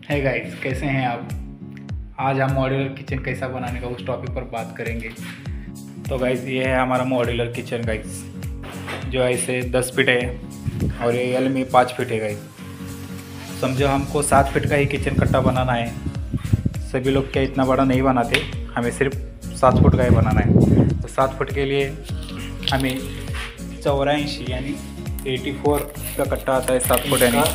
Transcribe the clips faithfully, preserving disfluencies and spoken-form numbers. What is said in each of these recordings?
है गाइस, कैसे हैं आप। आज हम मॉड्यूलर किचन कैसा बनाने का उस टॉपिक पर बात करेंगे। तो गाइस ये है हमारा मॉड्यूलर किचन गाइस, जो ऐसे दस फीट है और ये एल में पाँच फीट है गाइस। समझो हमको सात फीट का ही किचन कट्टा बनाना है। सभी लोग क्या इतना बड़ा नहीं बनाते, हमें सिर्फ सात फुट का ही बनाना है। तो सात फुट के लिए हमें चौरासी यानी चौरासी का कट्टा आता है सात फुट यानी।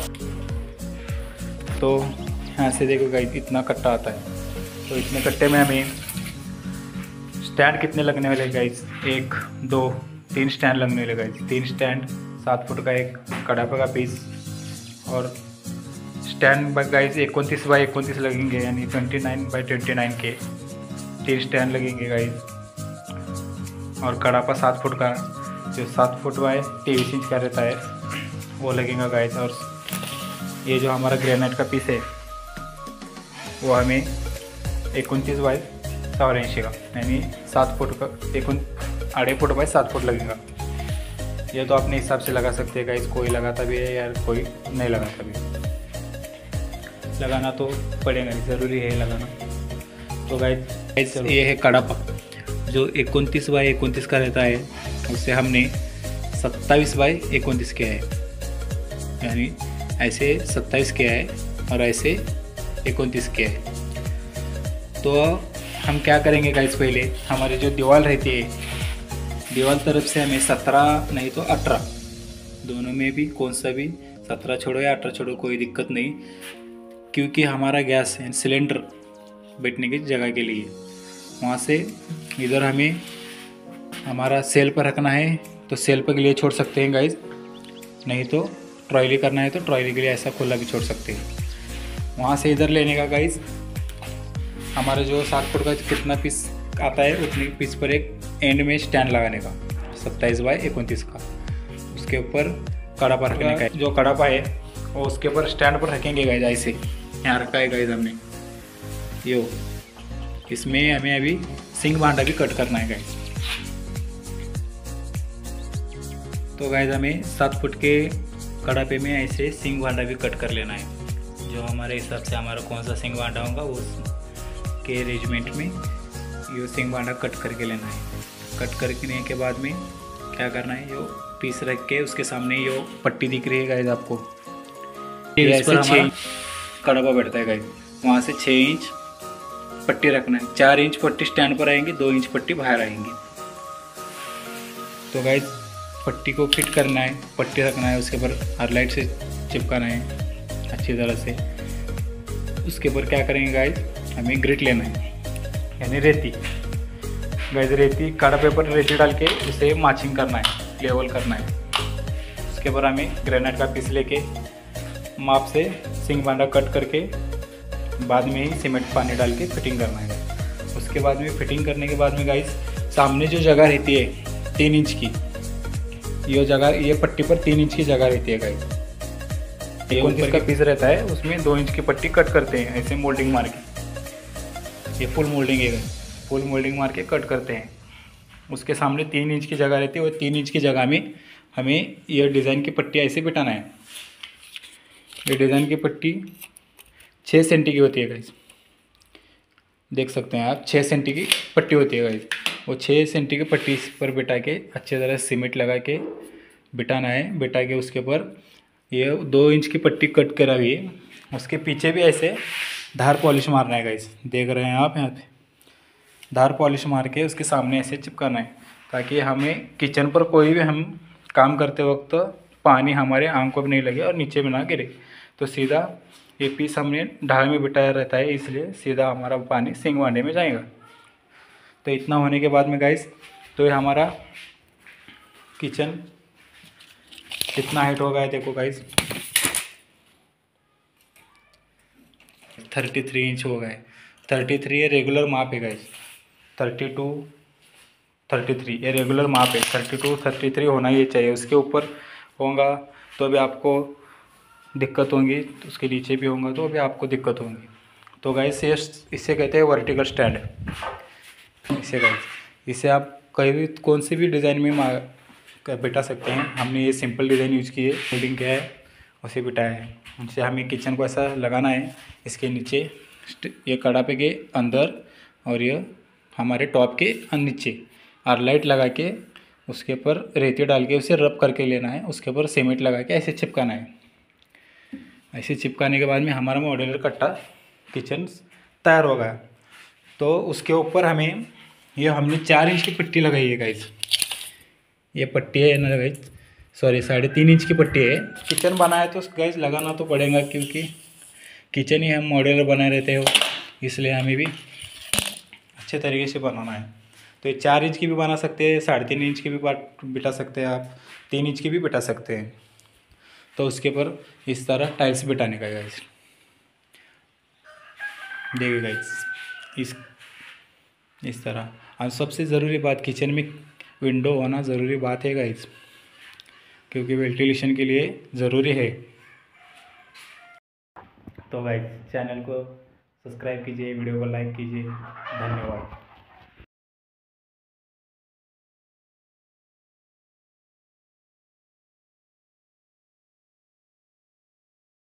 तो यहाँ से देखो गाइस इतना कट्टा आता है। तो इतने कट्टे में हमें स्टैंड कितने लगने वाले गाइस, एक दो तीन स्टैंड लगने वाले गाइस। तीन स्टैंड, सात फुट का एक कड़ापे का पीस और स्टैंड गाइस इक्कीस बाई इक्कीस लगेंगे यानी उनतीस बाई उनतीस के तीन स्टैंड लगेंगे गाइस। और कड़ापा सात फुट का जो सात फुट बाई तेईस इंच का रहता है वो लगेगा गाइस। और ये जो हमारा ग्रेनाइट का पीस है वो हमें इक्कीस बाई चौरासी का यानी सात फुट का एक आधे फुट बाई सात फुट लगेगा। ये तो अपने हिसाब से लगा सकते हैं गाइस, कोई लगाता भी है या कोई नहीं लगाता भी। लगाना तो पड़ेगा, ज़रूरी है लगाना। तो गाइस ये है कड़ापा जो इक्कीस बाई इक्कीस का रहता है, उससे हमने सत्ताईस बाई इक्कीस किया है यानी ऐसे सत्ताईस किया है और ऐसे इक्कीस किया है। तो हम क्या करेंगे गाइस, पहले हमारी जो दीवार रहती है, दीवार तरफ से हमें सत्रह नहीं तो अठारह, दोनों में भी कौन सा भी, सत्रह छोड़ो या अठारह छोड़ो कोई दिक्कत नहीं, क्योंकि हमारा गैस सिलेंडर बैठने की जगह के लिए वहाँ से इधर हमें हमारा सेल पर रखना है तो सेल पर के लिए छोड़ सकते हैं गाइस, नहीं तो ट्रॉली करना है तो ट्रॉली के लिए ऐसा खुला भी छोड़ सकते हैं। वहाँ से इधर लेने का गाइस हमारा जो सात फुट का कितना पीस आता है उतने पीस पर एक एंड में स्टैंड लगाने का सत्ताईस बाई इक्कीस का, उसके ऊपर कड़ापा रखने का। जो कड़ापा है वो उसके ऊपर स्टैंड पर रखेंगे गाइस, ऐसे यहाँ रखा है गाइस हमने यो। इसमें हमें अभी सिंक भांडा भी कट करना है गाइस। तो गाइस हमें सात फुट के कड़ापे में ऐसे सिंक भांडा भी कट कर लेना है। जो हमारे हिसाब से हमारा कौन सा सिंक भांडा होगा उस के अरेंजमेंट में ये सिंक भांडा कट करके लेना है। कट करने के बाद में क्या करना है, यो पीस रख के उसके सामने यो पट्टी दिख रही है गाइस आपको, इस पर हमारा कड़ापा बैठता है गाइस। वहाँ से छः इंच पट्टी रखना है, चार इंच पट्टी स्टैंड पर आएंगी, दो इंच पट्टी बाहर आएंगी। तो गाइस पट्टी को फिट करना है, पट्टी रखना है, उसके ऊपर हर लाइट से चिपकाना है अच्छी तरह से। उसके ऊपर क्या करेंगे गाइस, हमें ग्रिट लेना है यानी रेती गाइस, रेती कड़ापे पर रेती डाल के उसे माचिंग करना है, लेवल करना है। उसके ऊपर हमें ग्रेनाइट का पीस लेके माप से सिंक भांडा कट करके बाद में ही सीमेंट पानी डाल के फिटिंग करना है। उसके बाद में फिटिंग करने के बाद में गाइस सामने जो जगह रहती है तीन इंच की, ये जगह ये पट्टी पर तीन इंच की जगह रहती है गाइस। ये ऊपर का पीस रहता है उसमें दो इंच की पट्टी कट करते हैं ऐसे मोल्डिंग मार के। ये फुल मोल्डिंग है, फुल मोल्डिंग मार के कट करते हैं। उसके सामने तीन इंच की जगह रहती है, वो तीन इंच की जगह में हमें ये डिज़ाइन की पट्टी ऐसे बिठाना है। ये डिज़ाइन की पट्टी छः सेंटी की होती है गाइस, देख सकते हैं आप, छः सेंटी की पट्टी होती है गाइस। वो छः सेंटी की पट्टी पर बिठा के अच्छे तरह सीमेंट लगा के बिठाना है। बिठा के उसके ऊपर ये दो इंच की पट्टी कट करा हुई है, उसके पीछे भी ऐसे धार पॉलिश मारना है गाइस, देख रहे हैं आप यहाँ पे। धार पॉलिश मार के उसके सामने ऐसे चिपकाना है ताकि हमें किचन पर कोई भी हम काम करते वक्त पानी हमारे आंखों में नहीं लगे और नीचे में ना गिरे। तो सीधा ये पीस हमने ढाल में बिठाया रहता है, इसलिए सीधा हमारा पानी सिंक भांडे में जाएगा। तो इतना होने के बाद में गाइस तो ये हमारा किचन कितना हाइट होगा देखो गाइस, थर्टी थ्री इंच हो गए। थर्टी थ्री ये रेगुलर माप है guys, thirty two thirty three ये रेगुलर माप है। थर्टी टू थर्टी थ्री होना ही चाहिए, उसके ऊपर होगा तो भी आपको दिक्कत होंगी, तो उसके नीचे भी होगा तो भी आपको दिक्कत होंगी। तो गाइस ये इसे कहते हैं वर्टिकल स्टैंड। इसे गाइस इसे आप कहीं भी कौन सी भी डिज़ाइन में बिठा सकते हैं। हमने ये सिंपल डिज़ाइन यूज़ की है, मोल्डिंग किया है उसे बिठाया है। उनसे हमें किचन को ऐसा लगाना है, इसके नीचे ये कड़ापे के अंदर और ये हमारे टॉप के नीचे और लाइट लगा के उसके ऊपर रेती डाल के उसे रब करके लेना है। उसके ऊपर सीमेंट लगा के ऐसे चिपकाना है। ऐसे चिपकाने के बाद में हमारा मॉड्यूलर कट्टा किचन तैयार हो गया। तो उसके ऊपर हमें ये हमने चार इंच की पट्टी लगाई है गाइस। ये पट्टी है ना गाइस, सॉरी साढ़े तीन इंच की पट्टी है। किचन बनाए तो गाइस लगाना तो पड़ेगा, क्योंकि किचन ही हम मॉड्यूलर बनाए रहते हो, इसलिए हमें भी अच्छे तरीके से बनाना है। तो ये चार इंच की भी बना सकते हैं, साढ़े तीन इंच की भी बिठा सकते हैं आप, तीन इंच की भी बिठा सकते हैं। तो उसके ऊपर इस तरह टाइल्स बिठाने का गाइस, देखिए गाइस इस इस तरह। और सबसे ज़रूरी बात, किचन में विंडो होना ज़रूरी बात है गाइस, क्योंकि वेंटिलेशन के लिए ज़रूरी है। तो गाइस चैनल को सब्सक्राइब कीजिए, वीडियो को लाइक कीजिए। धन्यवाद।